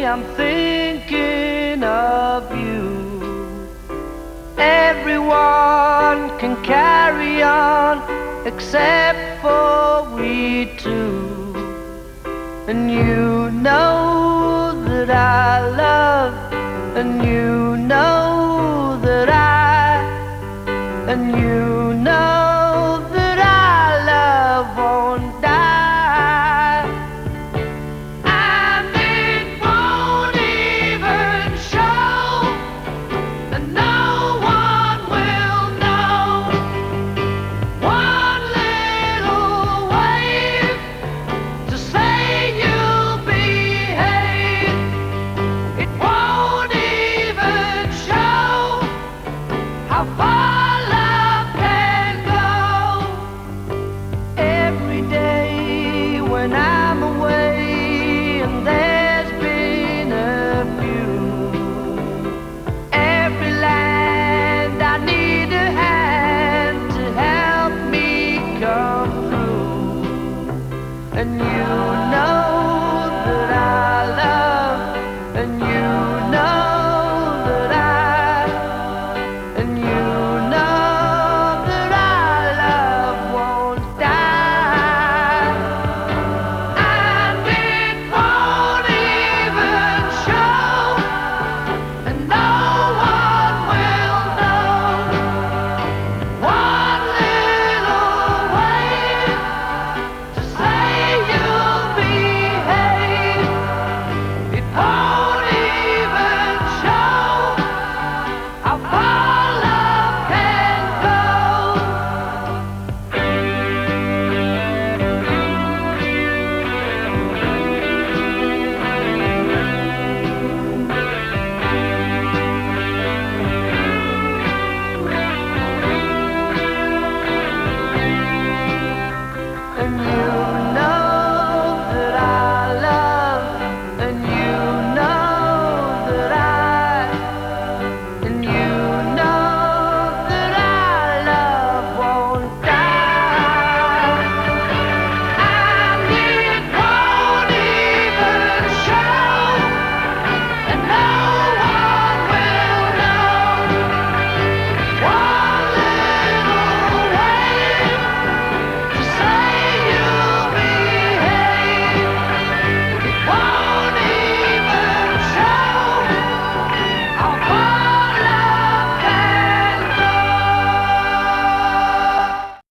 I'm thinking of you. Everyone can carry on except for we two. And you know that I love, and you know that and you know that our love won't die. And it won't even show, and no one will know. One little wave to say you'll behave. It won't even show how far